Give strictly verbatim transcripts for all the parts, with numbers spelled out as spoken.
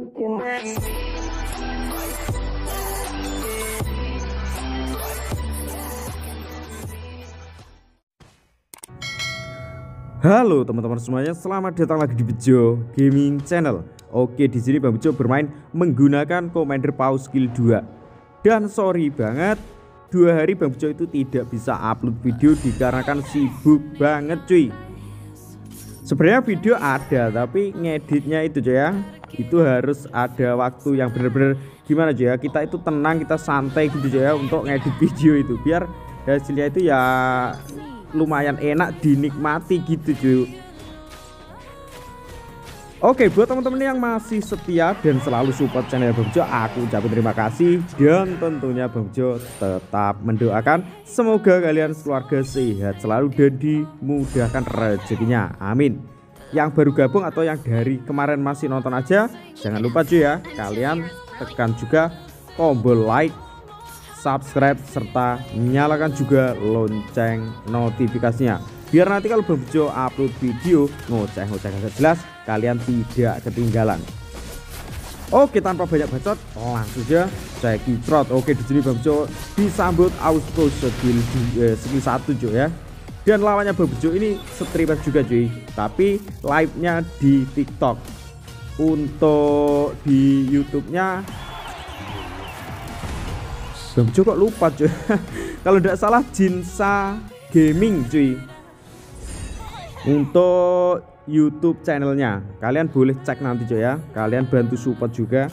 Halo teman-teman semuanya, selamat datang lagi di Bejo Gaming Channel. Oke, di sini Bang Bejo bermain menggunakan Commander Paw Skill dua. Dan sorry banget, dua hari Bang Bejo itu tidak bisa upload video dikarenakan sibuk banget cuy. Sebenarnya video ada, tapi ngeditnya itu cuy ya, itu harus ada waktu yang bener-bener gimana cuy ya, kita itu tenang, kita santai gitu cuy ya untuk ngedit video itu, biar hasilnya itu ya lumayan enak dinikmati gitu cuy. Oke, buat teman-teman yang masih setia dan selalu support channel Bang Bejo, aku ucapin terima kasih. Dan tentunya Bang Bejo tetap mendoakan semoga kalian keluarga sehat selalu dan dimudahkan rezekinya, amin. Yang baru gabung atau yang dari kemarin masih nonton aja, jangan lupa cuy ya, kalian tekan juga tombol like, subscribe, serta nyalakan juga lonceng notifikasinya, biar nanti kalau Bang Bejo upload video ngoceh-ngoceh gak jelas, kalian tidak ketinggalan. Oke, tanpa banyak bacot, langsung saja saya kicrot. Oke, di sini Bang Bejo disambut auto skill eh, skill satu cuy ya. Dan lawannya Bang Bejo ini streamer juga cuy, tapi live-nya di TikTok. Untuk di YouTube-nya Bang Bejo kok lupa cuy. Kalau tidak salah Jinsa Gaming cuy. Untuk YouTube channelnya kalian boleh cek nanti cuy ya. Kalian bantu support juga.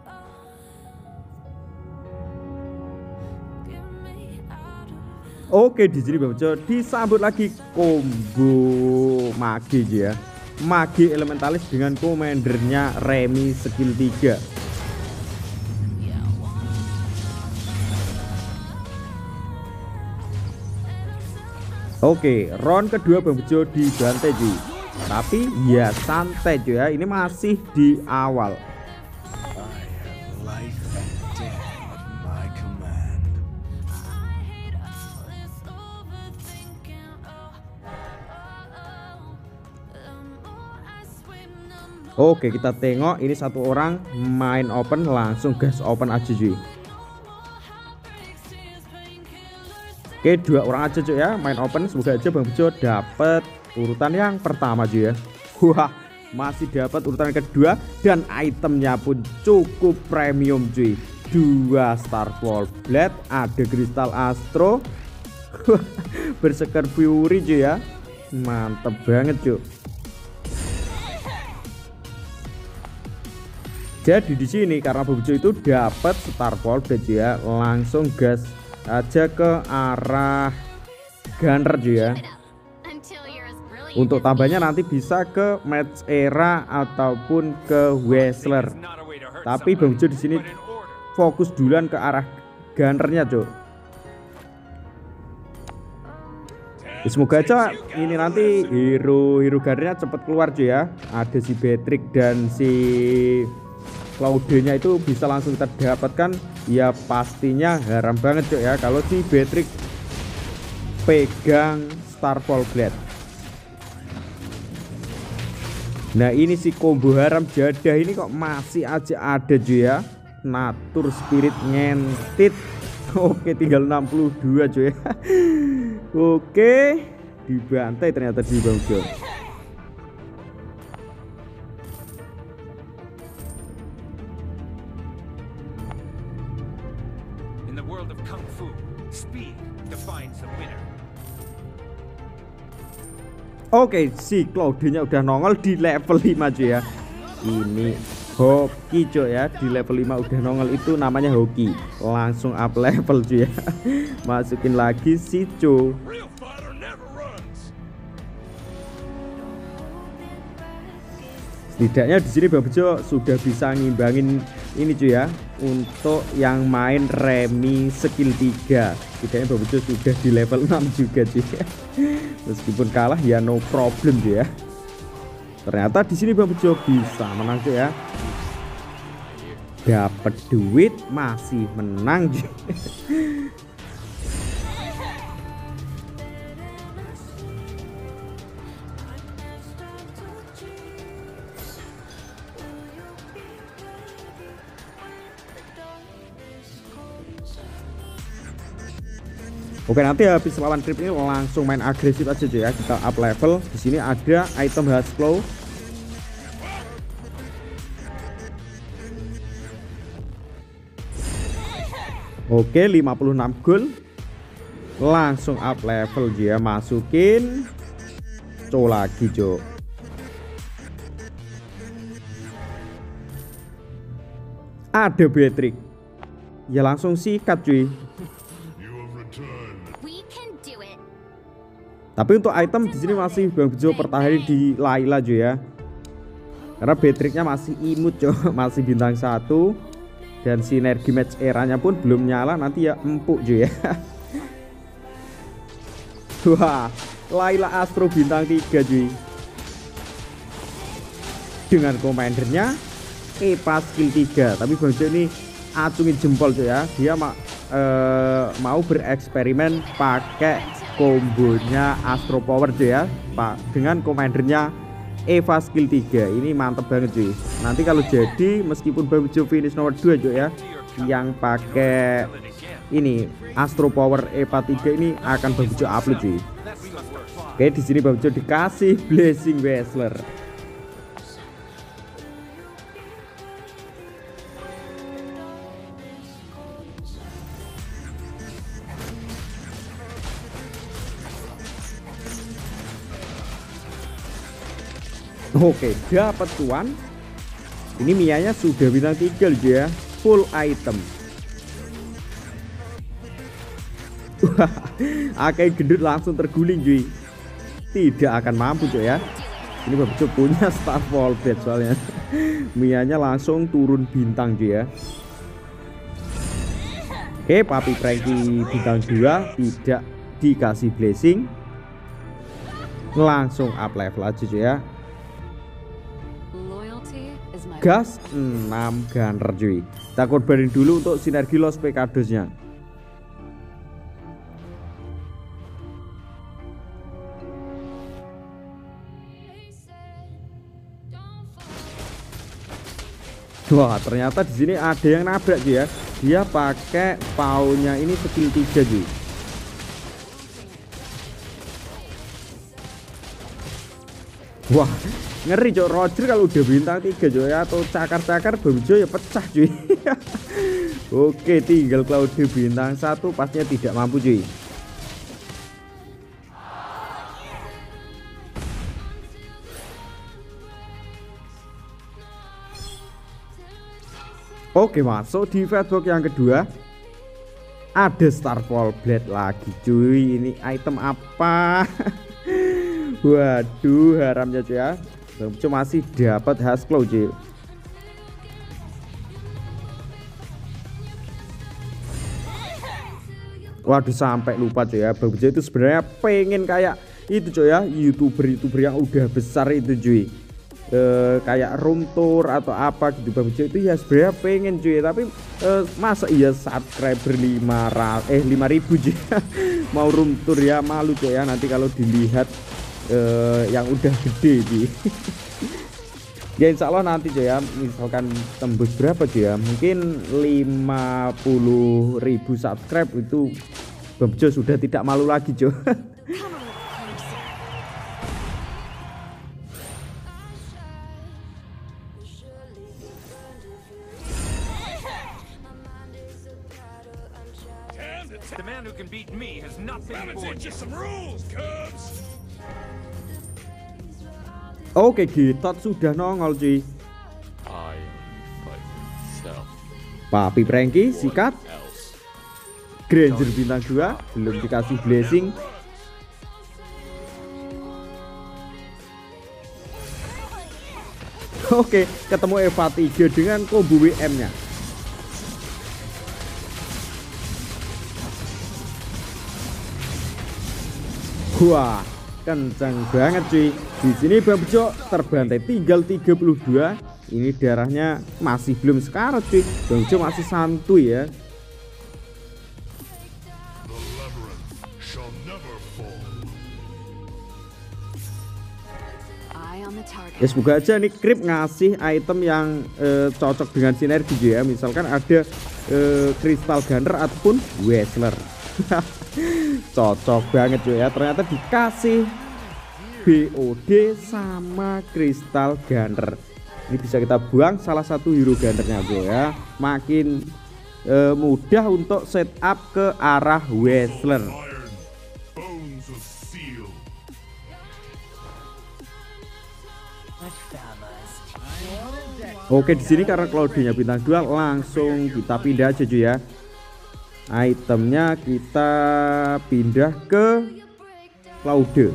Oke, di sini Bang Bejo disambut lagi combo mage cuy ya. Mage elementalis dengan komandernya Remy skill tiga. Oke, round kedua Bang Bejo dibantai cuy. Tapi ya santai cuy ya, ini masih di awal. Oke, kita tengok ini satu orang main open, langsung gas open aja cuy. Oke, dua orang aja cuy ya main open, semoga aja Bang Bejo dapat urutan yang pertama cuy ya. Wah, masih dapat urutan yang kedua dan itemnya pun cukup premium cuy. Dua Starfall Blade, ada Kristal Astro, Berserker Fury cuy ya. Mantep banget cuy. Jadi di sini karena Bang Bejo itu dapat Starfall Blade cuy ya, langsung gas aja ke arah Gunner cuy ya. Untuk tambahnya nanti bisa ke Match Era ataupun ke Wrestler. Tapi Bang Bejo di sini fokus duluan ke arah Gunnernya cuy. Semoga aja ini nanti hero hero Gunnernya cepet keluar cuy ya. Ada si Beatrix dan si Claude-nya itu bisa langsung kita dapatkan. Ya pastinya haram banget cuy ya kalau si Beatrix pegang Starfall Blade. Nah, ini si combo haram jadah ini kok masih aja ada cuy ya. Natur Spirit ngentit. Oke, tinggal enam puluh dua cuy ya. Oke, dibantai ternyata di Bang Bejo. Oke, si Claude-nya udah nongol di level lima cuy ya. Ini hoki cuy ya, di level lima udah nongol, itu namanya hoki. Langsung up level cuy ya. Masukin lagi si Cho. Setidaknya di sini Bang Bejo sudah bisa ngimbangin ini cuy ya, untuk yang main Remy skill tiga. Setidaknya Bang Bejo sudah di level enam juga cuy ya. Meskipun kalah ya no problem cuy ya. Ternyata di sini Bang Bejo bisa menang cuy ya. Dapat duit masih menang cuy. Oke, nanti habis lawan creep ini langsung main agresif aja ya. Kita up level. Di sini ada item Hasclaw. Oke, lima puluh enam gold. Langsung up level dia, masukin co lagi, Jo. Ada Beatrix. Ya langsung sikat, cuy. Tapi untuk item di sini masih Bang Bejo pertahanin di Layla, Jo ya. Karena Beatrixnya masih imut, Jo. Masih bintang satu. Dan sinergi match eranya pun belum nyala, nanti ya empuk, Jo ya. Wah, Layla Astro bintang tiga, cuy. Dengan komandernya Eva skill tiga. Tapi Bang Bejo ini acungin jempol, cuy ya. Dia ma uh, mau bereksperimen pakai kombonya Astro Power, cuy ya, Pak, dengan komandernya Eva skill tiga. Ini mantep banget, cuy. Nanti kalau jadi meskipun Bang Bejo finish nomor dua, cuy ya, yang pakai ini Astro Power Eva tiga ini akan Bang Bejo upload, cuy. Oke, di sini Bang Bejo dikasih Blessing Wrestler. Oke, dapat cuan. Ini Mianya sudah bintang tiga loh ya, full item. Wah, Akai gendut langsung terguling, cuy. Tidak akan mampu, cuy ya. Ini Bang Bejo punya Star Volbet soalnya. Mianya langsung turun bintang, cuy ya. Oke, Papi Franky bintang dua tidak dikasih blessing. Langsung up level aja, cuy ya. Gas enam gunner, cuy. Kita korbanin dulu untuk sinergi Los Pecadosnya. Wah, ternyata di sini ada yang nabrak, cuy ya. Dia pakai paunya ini skill tiga, cuy. Wah, ngeri, Cok. Roger kalau udah bintang tiga, Cok ya, atau cakar-cakar Bang Bejo ya pecah, cuy. Oke, tinggal Claude bintang satu, pastinya tidak mampu, cuy. Oke, masuk di fatbox yang kedua. Ada Star Volblade lagi, cuy. Ini item apa? Waduh, haramnya, cuy ya. Bang Bejo masih dapat Hasclaw, cuy. Waduh, sampai lupa, cuy ya. Bang Bejo itu sebenarnya pengen kayak itu, cuy ya, youtuber-youtuber yang udah besar itu, cuy. E, kayak room tour atau apa gitu. Bang Bejo itu ya sebenarnya pengen, cuy, tapi e, masa iya subscriber lima ratus eh lima ribu, cuy. Mau room tour ya, malu, cuy ya, nanti kalau dilihat Uh, yang udah gede, cuy. Ya insya Allah nanti, cuy ya, misalkan tembus berapa, cuy ya, mungkin lima puluh ribu subscribe itu Bang Bejo sudah tidak malu lagi, cuy. The man who can beat me has not been born. Just some rules, cubs. Oke, Gitot sudah nongol, cuy. Papi Franky sikat. Granger bintang dua belum dikasih blessing. Oke, ketemu Eva tiga dengan combo W M-nya. Wah, kencang banget, cuy. Di sini Bang Bejo terbantai tinggal tiga puluh dua. Ini darahnya masih belum sekarat, cuy. Bang Bejo masih santuy ya. Ya semoga aja nih Creep ngasih item yang eh, cocok dengan sinergi, ya. Misalkan ada eh, Crystal Gunner ataupun Wrestler. Cocok banget cuy ya, ternyata dikasih B O D sama Crystal Gunner. Ini bisa kita buang salah satu hero gunnernya bro ya, makin eh, mudah untuk setup ke arah Wrestler. Oke, di sini karena Claude-nya bintang dua, langsung kita pindah aja cuy ya. Itemnya kita pindah ke Claude.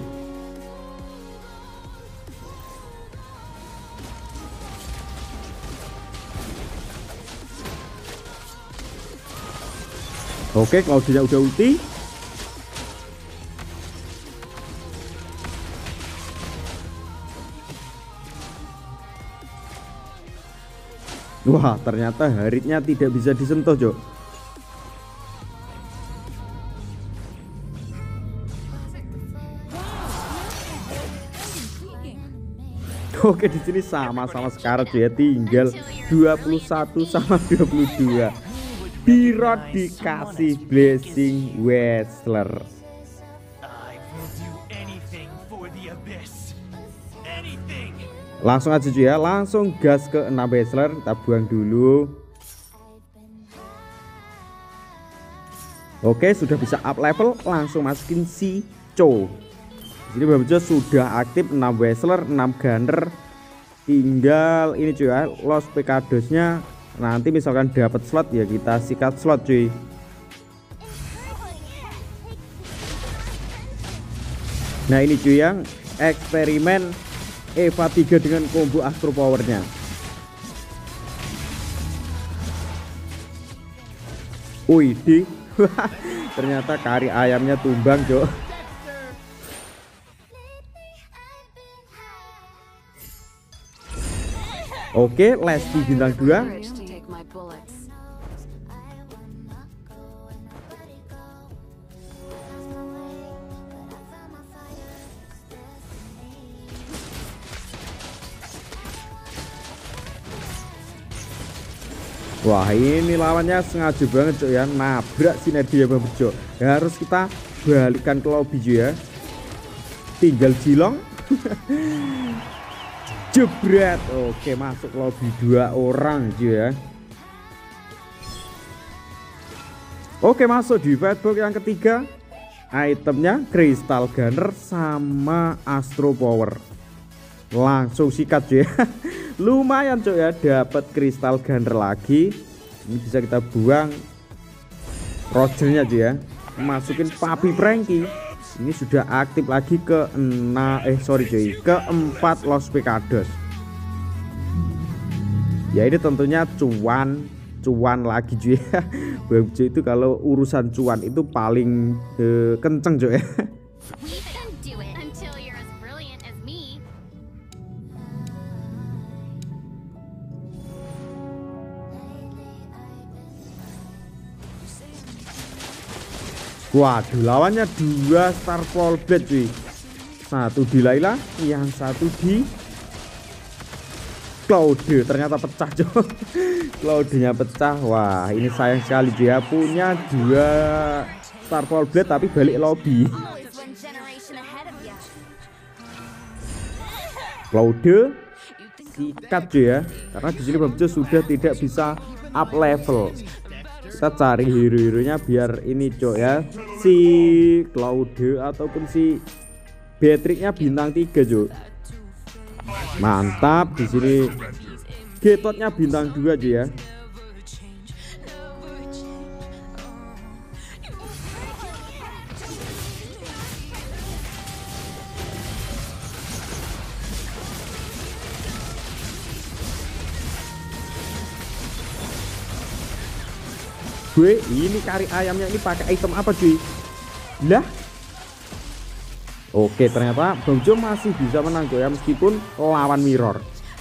Oke, Claude-nya udah ulti. Wah, ternyata Haritnya tidak bisa disentuh, Cok. Oke, di sini sama-sama sekarat ya, tinggal dua puluh satu sama dua puluh dua. Birot dikasih blessing Wrestler. Langsung aja cuy ya, langsung gas ke enam Wrestler, kita buang dulu. Oke, sudah bisa up level, langsung masukin si Cho. Jadi Bang Bejo sudah aktif enam Wrestler, enam Gunner. Tinggal ini cuy ya, Los Pecadosnya nanti misalkan dapat slot ya kita sikat slot cuy. Nah ini cuy yang eksperimen Eva tiga dengan combo Astro Powernya. Wih di ternyata kari ayamnya tumbang Cok. Oke, Lesti bintang dua. Wah, ini lawannya sengaja banget Cok ya, nabrak sinergi ya Bang Bejo. Ya, harus kita balikan ke lobby ya. Tinggal Jilong. Jebret. Oke, masuk lobby dua orang ya. Oke, masuk di fight box yang ketiga. Itemnya Crystal Gunner sama Astro Power. Langsung sikat ya. Lumayan Cok ya, dapat Crystal Gunner lagi. Ini bisa kita buang Rogernya Cok ya. Masukin Papi Franky. Ini sudah aktif lagi ke enam eh sorry cuy, keempat Los Pecados. Ya ini tentunya cuan, cuan lagi cuy ya. Bang Bejo itu kalau urusan cuan itu paling eh, kenceng cuy ya. Waduh, lawannya dua Star Ball Blade cuy. Satu di Layla, yang satu di Claude. Ternyata pecah cuy. Claude-nya pecah. Wah, ini sayang sekali cuy ya. Punya dua Star Ball Blade tapi balik lobby. Claude sikat cuy ya. Karena di sini Bang Bejo sudah tidak bisa up level. Kita cari hero-heronya biar ini Cok ya, si Claude ataupun si Beatrix-nya bintang tiga Cok. Mantap, di sini Getotnya bintang dua Cok ya. Gue ini kari ayamnya ini pakai item apa cuy? Lah. Oke, ternyata Bang Bejo masih bisa menang ya meskipun lawan mirror.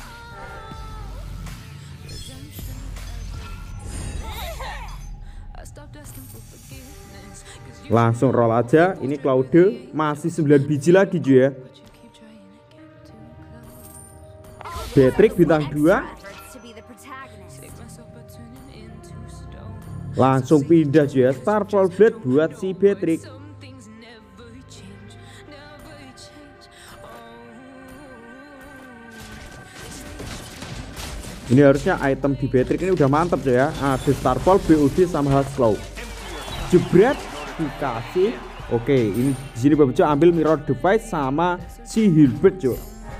Langsung roll aja. Ini Claude masih sembilan biji lagi cuy ya. Beatrix bintang dua. Langsung pindah cuy ya, Starfall Blade buat si Beatrix. Ini harusnya item di Beatrix ini udah mantap cuy ya. Ada Starfall, B O D sama Husklaw. Jebret dikasih. Oke, ini di sini Babejo ambil Mirror Device sama si Hilbert cuy.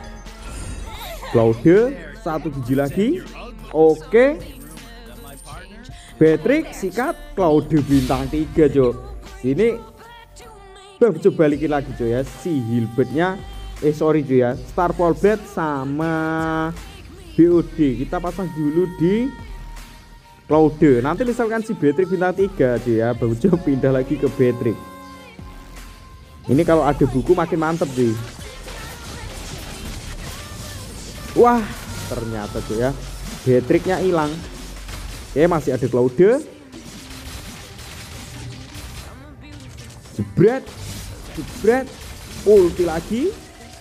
Claude satu biji lagi. Oke. Beatrix sikat, Claude bintang tiga cuy. Ini Babejo balikin lagi cuy ya, si Hilbertnya eh sorry cuy ya, Starfall Blade sama B O D kita pasang dulu di Claude. Nanti misalkan si Beatrix bintang tiga cuy ya, Babejo pindah lagi ke Beatrix. Ini kalau ada buku makin mantep cuy. Wah, ternyata cuy ya, Beatrixnya hilang. Oke, masih ada Claude. Jebret, jebret, ulti lagi.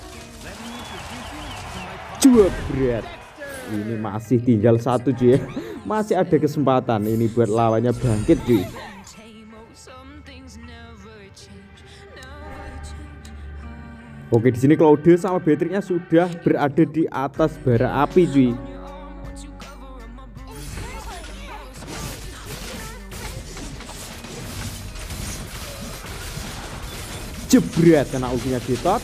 Jebret. Ini masih tinggal satu cuy ya. Masih ada kesempatan ini buat lawannya bangkit cuy. Oke, di sini Claude sama Beatrixnya sudah berada di atas bara api cuy. Jebret, kena ultinya Gitot.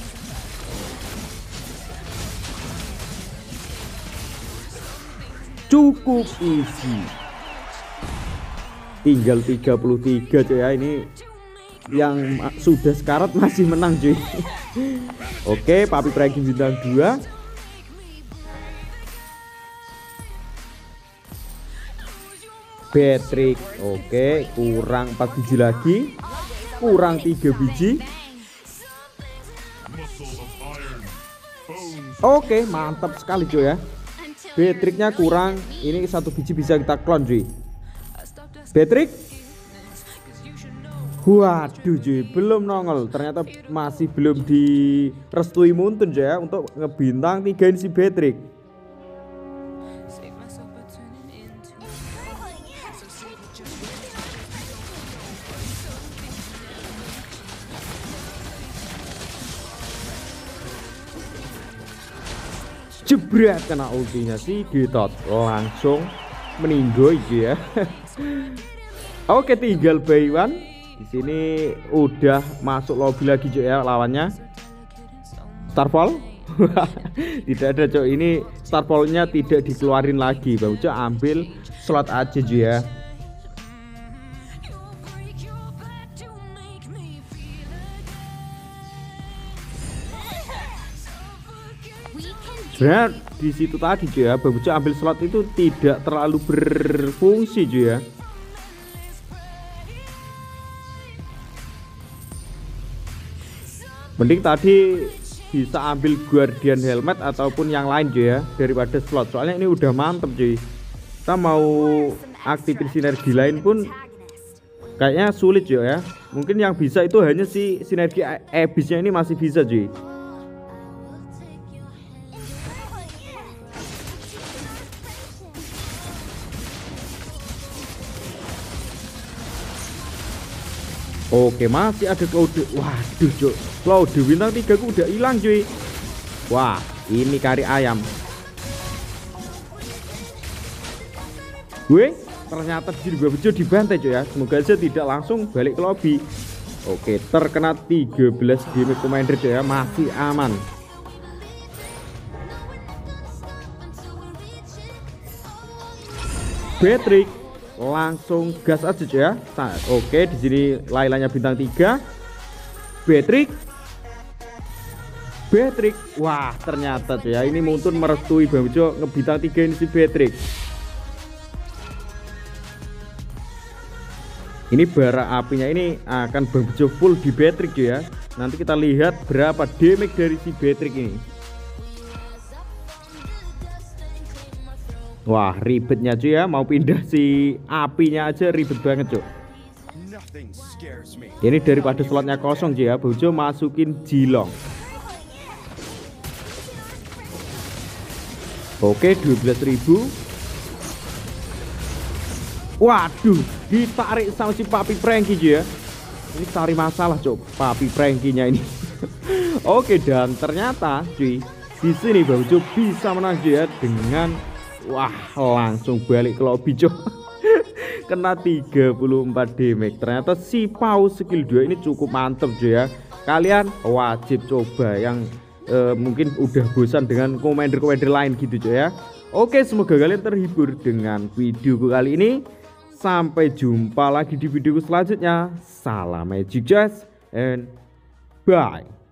Cukup easy. Tinggal tiga puluh tiga cuy ya. Ini yang sudah sekarat masih menang cuy. Oke, Papi Pragin bintang dua. Beatrix. Oke, kurang empat biji lagi. Kurang tiga biji. Oke, mantap sekali cuy ya. Beatrixnya kurang, ini satu biji bisa kita clone cuy. Beatrix. Waduh cuy, belum nongol. Ternyata masih belum direstui Muntun cuy ya untuk ngebintang tigain si Beatrix. Jebret, kena ultinya si Gitot, langsung meninggoy ya. Oke, tinggal Baywan. Di sini udah masuk lobby lagi cuy ya lawannya. Starfall. Tidak ada cuy, ini Starfallnya tidak dikeluarin lagi. Babejo ambil slot aja cuy ya. Benar, di situ tadi cuy ya, Babejo ambil slot itu tidak terlalu berfungsi cuy ya. Mending tadi bisa ambil Guardian Helmet ataupun yang lain cuy ya daripada slot. Soalnya ini udah mantep cuy. Kita mau aktifin sinergi lain pun kayaknya sulit cuy ya. Mungkin yang bisa itu hanya si sinergi Abyssnya ini masih bisa cuy. Oke, masih ada Claude. Waduh cuy, Claude bintang tiga ku udah hilang cuy. Wah, ini kari ayam. Gue ternyata di sini Babejo dibantai cuy ya. Semoga aja tidak langsung balik ke lobby. Oke, terkena tiga belas damage commander cuy ya, masih aman. Beatrix langsung gas aja cuy ya. Nah, oke, di sini Lailanya bintang tiga. Beatrix. Beatrix. Wah, ternyata cuy ya, ini Muntun merestui Babejo ngebintang tiga ini si Beatrix. Ini bara apinya ini akan Babejo full di Beatrix cuy ya. Nanti kita lihat berapa damage dari si Beatrix ini. Wah, ribetnya cuy ya, mau pindah si apinya aja ribet banget cuy. Ini daripada slotnya kosong cuy ya, Babejo masukin Jilong. Oke, dua belas ribu. Waduh, ditarik sama si Papi Franky cuy ya. Ini cari masalah cok Papi Franky-nya ini. Oke, dan ternyata cuy di sini Bang Ujo bisa menang cuy ya dengan wah langsung balik ke lobby cok. Kena tiga puluh empat damage. Ternyata si Pau skill dua ini cukup mantep cuy ya. Kalian wajib coba yang uh, mungkin udah bosan dengan commander-commander lain gitu cuy ya. Oke, semoga kalian terhibur dengan videoku kali ini. Sampai jumpa lagi di videoku selanjutnya. Salam Magic Jazz and bye.